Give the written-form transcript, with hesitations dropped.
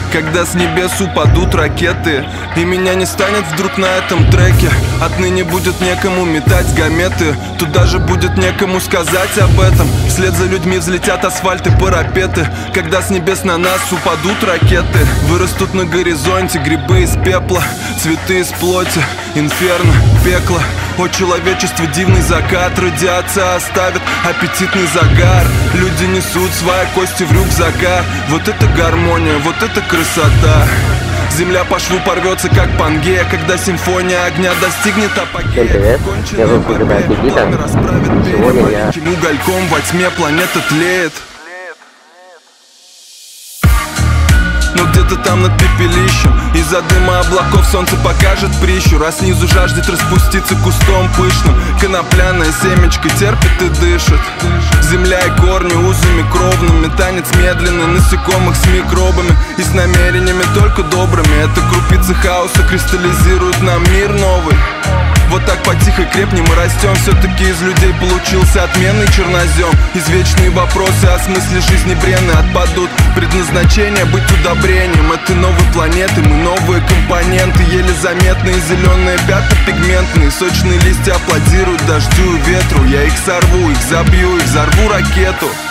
когда с небес упадут ракеты, и меня не станет вдруг на этом треке. Отныне будет некому метать гаметы, тут даже будет некому сказать об этом. Вслед за людьми взлетят асфальт и парапеты, когда с небес на нас упадут ракеты. Вырастут на горизонте грибы из пепла, цветы из плоти, инферно, пекло. О, человечество, дивный закат, радиация оставит аппетитный загар. Люди несут свои кости в рюкзаках. Вот это гармония, вот это красота. Земля по шву порвется, как Пангея, когда симфония огня достигнет апогея. Всем привет, я зовут Никита. Сегодня я... Угольком во тьме планета тлеет. Но где-то там над пепелищем из-за дыма облаков солнце покажет прищур, а снизу жаждет распуститься кустом пышным. Конопляная семечко терпит и дышит. Земля и корни узами кровными, танец медленный насекомых с микробами и с намерениями только добрыми. Это крупицы хаоса кристаллизируют нам мир новый. Вот так потихо крепнем и растем. Все-таки из людей получился отменный чернозем. Извечные вопросы о смысле жизни бренны отпадут. Предназначение быть удобрением этой новой планеты. Мы новые компоненты, еле заметные зеленые пятна пигментные. Сочные листья аплодируют дождю и ветру. Я их сорву, их забью, их взорву ракету.